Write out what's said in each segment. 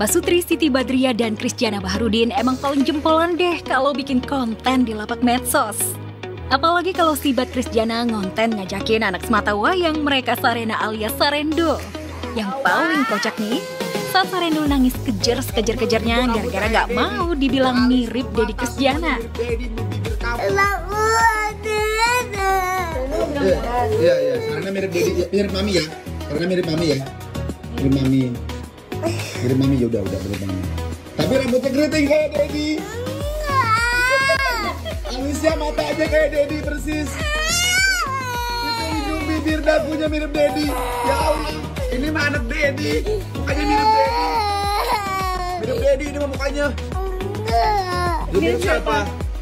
Pasutri Siti Badriah dan Christiana Baharudin emang paling jempolan deh kalau bikin konten di lapak medsos. Apalagi kalau sibat Christiana ngonten ngajakin anak semata wayang mereka Sarena alias Sarendul. Yang paling kocak nih, saat Sarendul nangis kejar-kejar-kejarnya gara-gara gak mau dibilang mirip Dedi Christiana. Iya, Sarena mirip Dedi, mirip Mami ya. Sarena mirip Mami ya. Mirip Mami. Mirip Mami ya udah mirip Mami. Tapi rambutnya keriting kayak Dedi. Alisnya mata aja kayak Dedi persis. Itu hidung bibir dagunya mirip Dedi. Ya Allah, ini mah anak Dedi. Mukanya mirip Dedi. Mirip Dedi ini mah mukanya. Mirip siapa?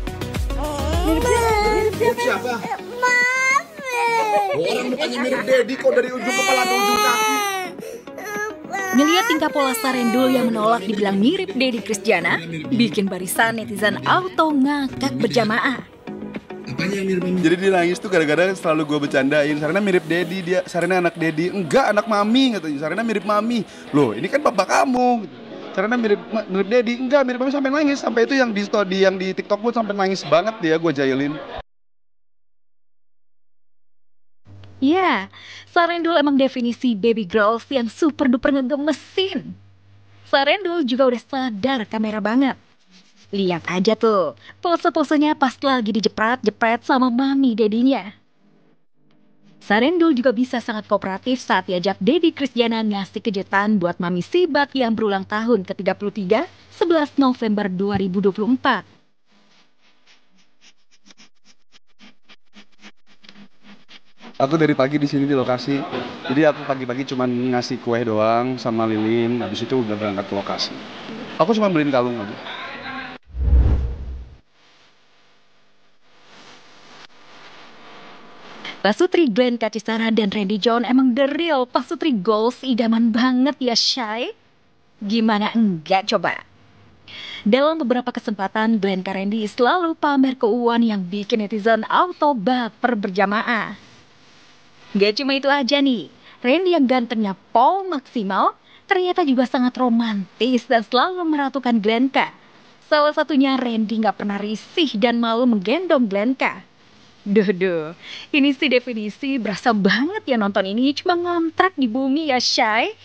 Mirip siapa? Orang mukanya mirip Dedi kok dari ujung kepala ke ujung kaki. Ngeliat tingkah pola Sarendul yang menolak dibilang mirip Dedi Christiana, bikin barisan netizen auto ngakak berjamaah. Apanya yang mirip Mami? Jadi dia nangis tuh gara-gara selalu gue bercandain, Sarena mirip Dedi, dia Sarena anak Dedi. Enggak, anak Mami katanya, Sarena mirip Mami. Loh, ini kan bapak kamu. Sarena mirip Dedi, enggak mirip Mami sampai nangis. Sampai itu yang di TikTok gue sampai nangis banget dia, gue jailin. Ya, Sarendul emang definisi baby girls yang super duper ngegemesin. Sarendul juga udah sadar kamera banget. Lihat aja tuh, pose-posenya pas lagi dijepret-jepret sama mami dedinya. Sarendul juga bisa sangat kooperatif saat diajak Dedi Christiana ngasih kejutan buat mami Sibat yang berulang tahun ke-33, 11 November 2024. Aku dari pagi di sini di lokasi. Jadi aku pagi-pagi cuma ngasih kue doang sama lilin. Habis itu udah berangkat ke lokasi. Aku cuma beliin kalung aja. Pasutri Glenn Kacisara dan Randy John emang the real Pasutri goals idaman banget ya Shay. Gimana enggak coba? Dalam beberapa kesempatan Glenn K. Randy selalu pamer keuangan yang bikin netizen auto baper berjamaah. Gak cuma itu aja nih, Randy yang gantengnya Paul maksimal ternyata juga sangat romantis dan selalu meratukan Glenn K. Salah satunya Randy gak pernah risih dan malu menggendong Glenn K. Duh, ini sih definisi berasa banget ya nonton ini cuma ngontrak di bumi ya Shay.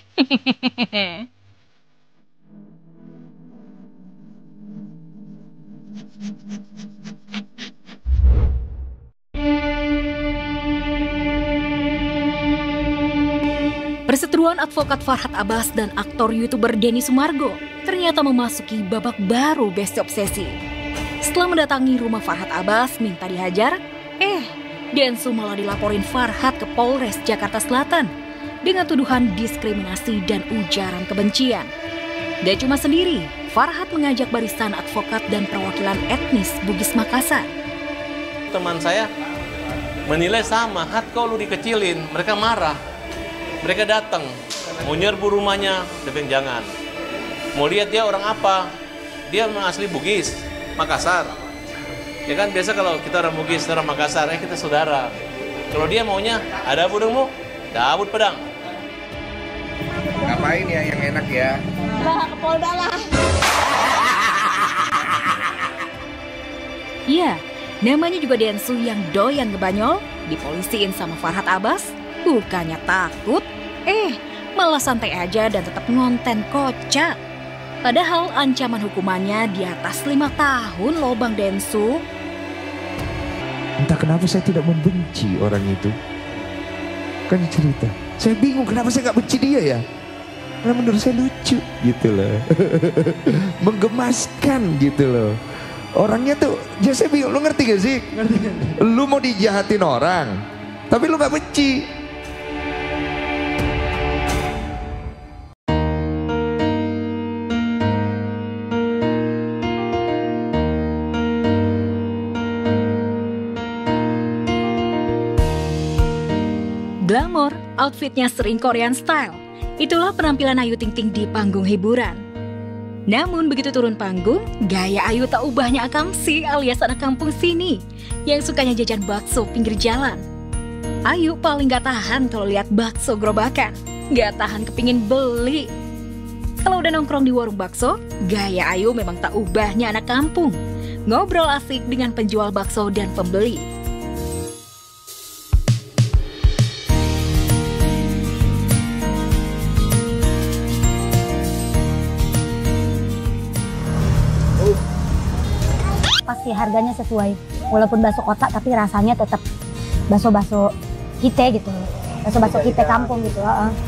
Perseteruan advokat Farhad Abbas dan aktor YouTuber Denny Sumargo ternyata memasuki babak baru Besti Obsesi. Setelah mendatangi rumah Farhad Abbas minta dihajar, Densu malah dilaporin Farhad ke Polres Jakarta Selatan dengan tuduhan diskriminasi dan ujaran kebencian. Gak cuma sendiri, Farhad mengajak barisan advokat dan perwakilan etnis Bugis Makassar. Teman saya menilai sama, Hat kok lu dikecilin, mereka marah. Mereka datang, mau nyerbu rumahnya, dia bilang jangan. Mau lihat dia orang apa, dia memang asli Bugis, Makassar. Ya kan, biasa kalau kita orang Bugis, orang Makassar, kita saudara. Kalau dia maunya, ada budengmu, dabut pedang. Ngapain ya yang enak ya? Lah, ke Polda lah. Iya, namanya juga Densu yang doyan ngebanyol, dipolisiin sama Farhad Abbas. Bukannya takut, malah santai aja dan tetap ngonten kocak. Padahal ancaman hukumannya di atas 5 tahun loh Bang Densu. Entah kenapa saya tidak membenci orang itu. Kan cerita, saya bingung kenapa saya gak benci dia ya. Karena menurut saya lucu gitu loh. Menggemaskan gitu loh. Orangnya tuh, ya saya bingung, lu ngerti gak sih? Ngerti. Lu mau dijahatin orang, tapi lu gak benci. Glamor, outfitnya sering Korean style. Itulah penampilan Ayu Ting Ting di panggung hiburan. Namun begitu turun panggung, gaya Ayu tak ubahnya Akamsi alias anak kampung sini yang sukanya jajan bakso pinggir jalan. Ayu paling gak tahan kalau lihat bakso gerobakan, gak tahan kepingin beli. Kalau udah nongkrong di warung bakso, gaya Ayu memang tak ubahnya anak kampung. Ngobrol asik dengan penjual bakso dan pembeli. Pasti harganya sesuai. Walaupun bakso kotak tapi rasanya tetap bakso-bakso kita gitu. Bakso-bakso kita kampung gitu.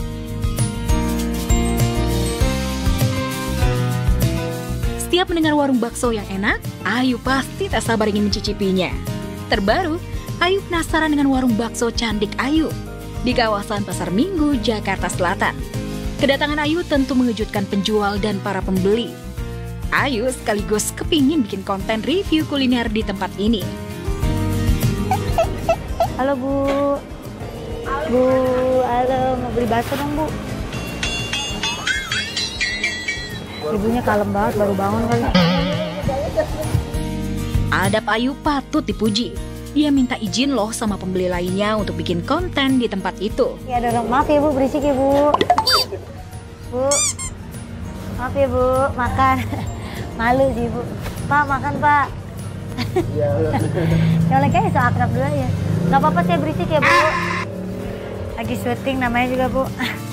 Setiap mendengar warung bakso yang enak, Ayu pasti tak sabar ingin mencicipinya. Terbaru, Ayu penasaran dengan warung bakso Candik Ayu di kawasan Pasar Minggu, Jakarta Selatan. Kedatangan Ayu tentu mengejutkan penjual dan para pembeli. Ayu sekaligus kepingin bikin konten review kuliner di tempat ini. Halo Bu. Bu, halo, mau beli bakso dong Bu. Ibunya kalem banget, baru bangun kali. Adab Ayu patut dipuji. Dia minta izin loh sama pembeli lainnya untuk bikin konten di tempat itu. Ya dorong, maaf ya Bu, berisik ya Bu. Bu, maaf ya Bu, makan. Malu sih Bu. Pak, makan Pak. Kalau kayak so akrab dulu ya. Gak apa-apa saya berisik ya Bu. Lagi syuting namanya juga Bu.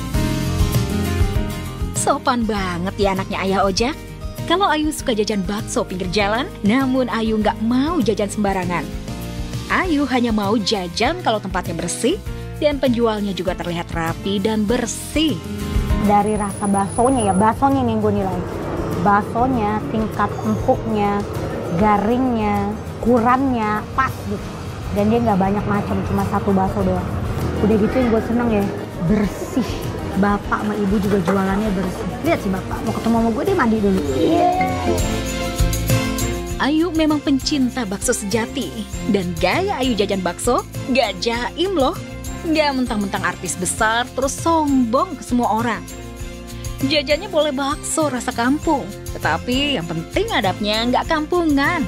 Sopan banget ya anaknya Ayah Ojak. Kalau Ayu suka jajan bakso pinggir jalan, namun Ayu nggak mau jajan sembarangan. Ayu hanya mau jajan kalau tempatnya bersih dan penjualnya juga terlihat rapi dan bersih. Dari rasa baksonya ya, baksonya nih gue nilai. Baksonya, tingkat empuknya, garingnya, ukurannya pas gitu. Dan dia nggak banyak macam, cuma satu bakso doang. Udah gitu yang gue seneng ya, bersih. Bapak sama ibu juga jualannya bersih. Lihat sih bapak, mau ketemu sama gue dia mandi dulu. Ayu memang pencinta bakso sejati. Dan gaya Ayu jajan bakso gak jaim loh. Gak mentang-mentang artis besar terus sombong ke semua orang. Jajannya boleh bakso rasa kampung, tetapi yang penting adabnya gak kampungan.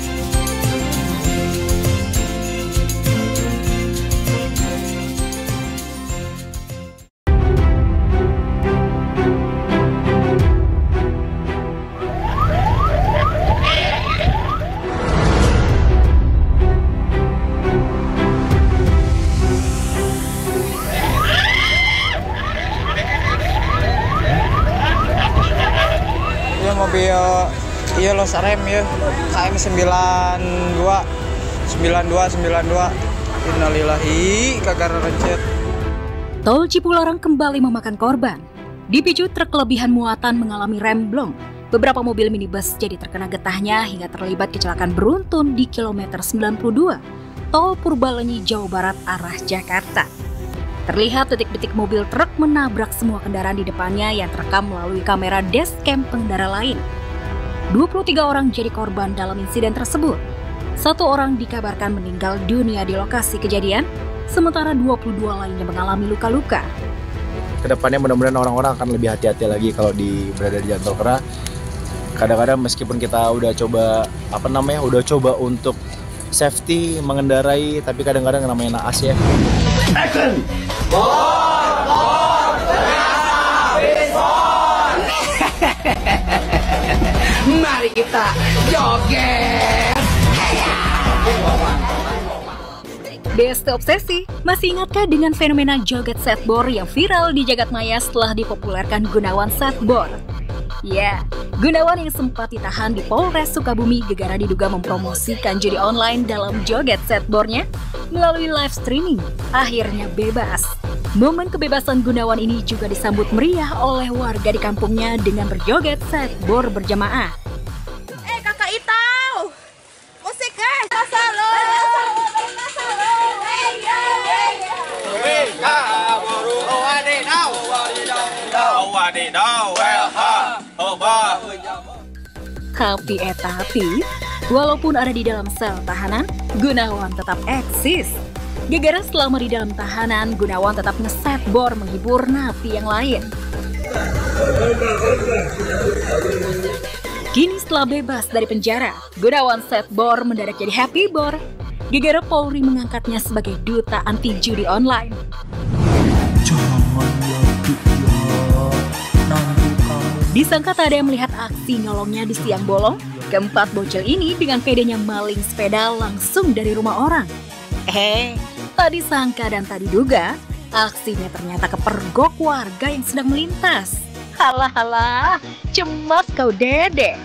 Mobil iya los rem ya KM 92 innalillahi kagak recet. Tol Cipularang kembali memakan korban. Dipicu truk kelebihan muatan mengalami remblong. Beberapa mobil minibus jadi terkena getahnya hingga terlibat kecelakaan beruntun di kilometer 92 Tol Purbalenyi, Jawa Barat arah Jakarta. Terlihat detik-detik mobil truk menabrak semua kendaraan di depannya yang terekam melalui kamera dashcam pengendara lain. 23 orang jadi korban dalam insiden tersebut. 1 orang dikabarkan meninggal dunia di lokasi kejadian, sementara 22 lainnya mengalami luka-luka. Kedepannya mudah-mudahan orang-orang akan lebih hati-hati lagi kalau berada di jalan tol, karena kadang-kadang meskipun kita udah coba untuk safety mengendarai, tapi kadang-kadang namanya naas ya. Action! Mari kita joget. Besti Obsesi, masih ingatkah dengan fenomena joget setboard yang viral di jagat maya setelah dipopulerkan Gunawan Setboard? Ya, Gunawan yang sempat ditahan di Polres Sukabumi gegara diduga mempromosikan judi online dalam joget setboardnya melalui live streaming, akhirnya bebas. Momen kebebasan Gunawan ini juga disambut meriah oleh warga di kampungnya dengan berjoget setboard berjamaah. Kakak Itau, musik Masalo. Tapi, walaupun ada di dalam sel tahanan, Gunawan tetap eksis. Gegara selama di dalam tahanan, Gunawan tetap nge-setboard menghibur napi yang lain. Kini setelah bebas dari penjara, Gunawan setboard mendadak jadi happy board. Gegara Polri mengangkatnya sebagai duta anti judi online. Jangan lagi ya, nanti kamu disangka tak ada yang melihat aksi nyolongnya di siang bolong, keempat bocil ini dengan pedenya maling sepeda langsung dari rumah orang. Tak disangka dan tak diduga, aksinya ternyata kepergok warga yang sedang melintas. Halah, cemas kau Dede.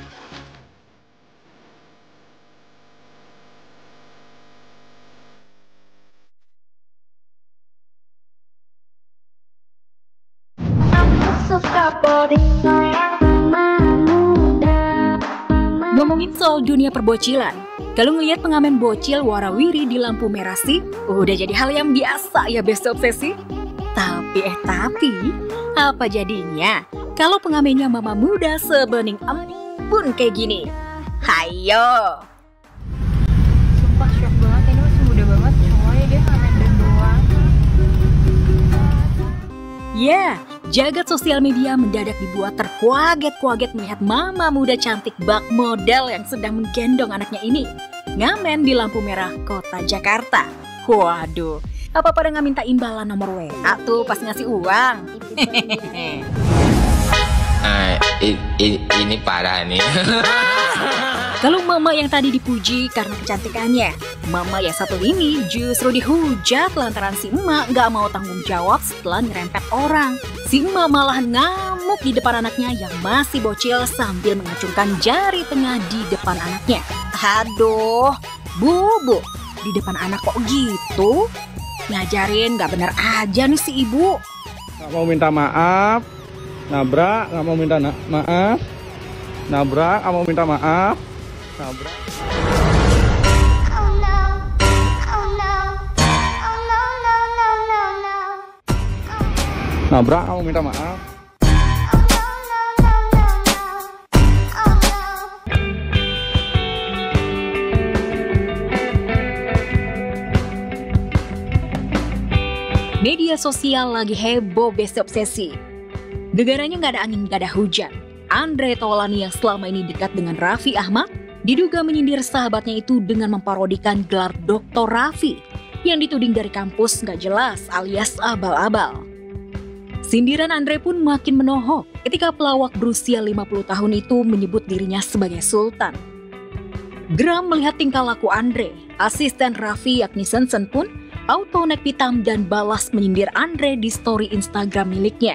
Ngomongin soal dunia perbocilan, kalau ngelihat pengamen bocil warawiri di lampu merah sih, udah jadi hal yang biasa ya Besti Obsesi. Tapi apa jadinya kalau pengamennya mama muda sebening embun kayak gini? Hayo! Sumpah shock banget, ini masih muda banget, cowoknya dia ngamen dan doang. Ya, jagat sosial media mendadak dibuat terkuaget-kuaget melihat mama muda cantik bak model yang sedang menggendong anaknya ini ngamen di lampu merah kota Jakarta. Waduh, apa pada nggak minta imbalan nomor WA tuh pas ngasih uang? Ini parah nih. Kalau mama yang tadi dipuji karena kecantikannya, mama yang satu ini justru dihujat lantaran si emak nggak mau tanggung jawab setelah nyerempet orang. Si emak malah ngamuk di depan anaknya yang masih bocil sambil mengacungkan jari tengah di depan anaknya. Aduh, Bu, di depan anak kok gitu? Ngajarin nggak bener aja nih si ibu. Nggak mau minta maaf, nabrak, nggak mau minta maaf, nabrak, nggak mau minta maaf, nabrak. Nabrak, nggak mau minta maaf. Media sosial lagi heboh Besti Obsesi. Gegaranya nggak ada angin, nggak ada hujan. Andre Taulani yang selama ini dekat dengan Raffi Ahmad diduga menyindir sahabatnya itu dengan memparodikan gelar Dr. Raffi yang dituding dari kampus nggak jelas alias abal-abal. Sindiran Andre pun makin menohok ketika pelawak berusia 50 tahun itu menyebut dirinya sebagai sultan. Geram melihat tingkah laku Andre, asisten Raffi yakni Sensen pun auto naik pitam dan balas menyindir Andre di story Instagram miliknya.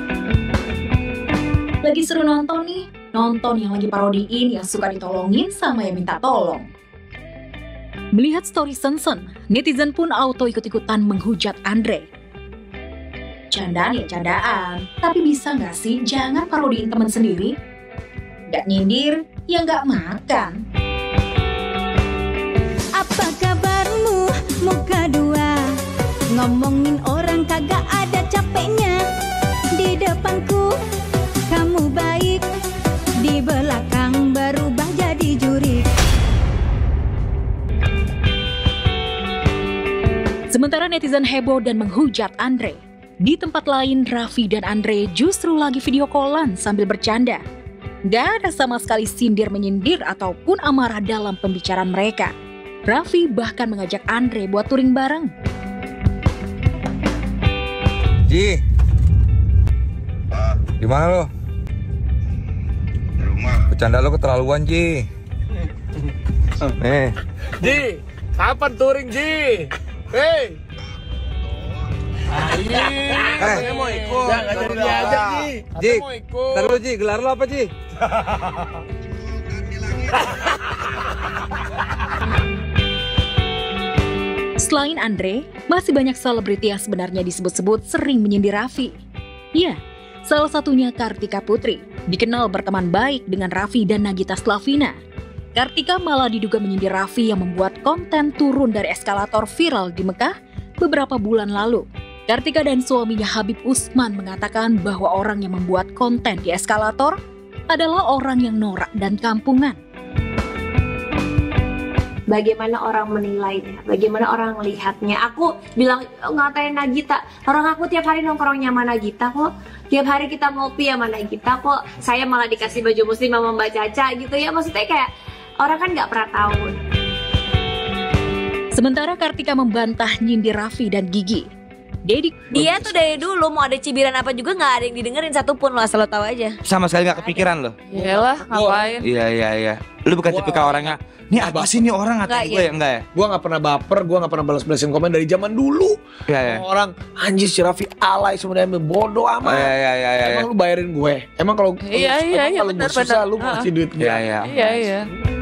Lagi seru nonton nih, nonton yang lagi parodiin yang suka ditolongin sama yang minta tolong. Melihat story Sensen, netizen pun auto ikut-ikutan menghujat Andre. Candaan ya candaan, tapi bisa nggak sih jangan parodiin teman sendiri? Gak nyindir, ya nggak makan. Apa kabarmu muka dua? Ngomongin orang kagak ada capeknya. Di depanku kamu baik, di belakang berubah jadi jurik. Sementara netizen heboh dan menghujat Andre, di tempat lain Raffi dan Andre justru lagi video callan sambil bercanda. Gak ada sama sekali sindir-menyindir ataupun amarah dalam pembicaraan mereka. Raffi bahkan mengajak Andre buat touring bareng. Ji, di mana lo? Di rumah. Bercanda lo keterlaluan, Ji. Nih. Ji, kapan touring, Ji? Hei. Katanya mau ikut. Jangan jadi dia aja, Ji. Ji, mau ikut. ntar lu, Ji, gelar lo apa, Ji? Selain Andre, masih banyak selebriti yang sebenarnya disebut-sebut sering menyindir Raffi. Ya, salah satunya Kartika Putri, dikenal berteman baik dengan Raffi dan Nagita Slavina. Kartika malah diduga menyindir Raffi yang membuat konten turun dari eskalator viral di Mekah beberapa bulan lalu. Kartika dan suaminya Habib Usman mengatakan bahwa orang yang membuat konten di eskalator adalah orang yang norak dan kampungan. Bagaimana orang menilainya, bagaimana orang melihatnya. Aku bilang ngatain Nagita, orang aku tiap hari nongkrongnya sama Nagita kok, tiap hari kita ngopi sama Nagita kok, saya malah dikasih baju muslim sama Mbak Caca gitu ya, maksudnya kayak orang kan nggak pernah tahu. Sementara Kartika membantah nyindir Raffi dan Gigi. Dedi. Dia tuh dari dulu mau ada cibiran apa juga nggak ada yang didengerin satupun lo, asal lo tahu aja. Sama sekali nggak kepikiran loh. Iyalah, ngapain? Iya. Lu bukan tipikal orangnya. Nih apa sih nih orang ngatain gue ya? Enggak ya? Gue gak pernah baper, gue gak pernah balas-balasin komen dari zaman dulu. Iya. Orang anjir si Raffi alay sebenarnya, bodoh amat. Iya. Emang lu bayarin gue? Emang kalau Iya, kalau gue susah lu mau kasih duit gue? Iya. Iya.